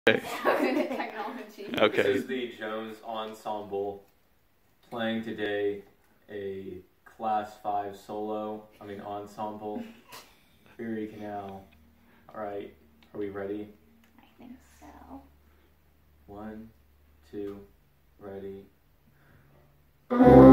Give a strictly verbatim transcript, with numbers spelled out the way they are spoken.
Technology. Okay. This is the Jones Ensemble playing today a class five solo, I mean ensemble, Erie Canal. Alright, are we ready? I think so. One, two, ready.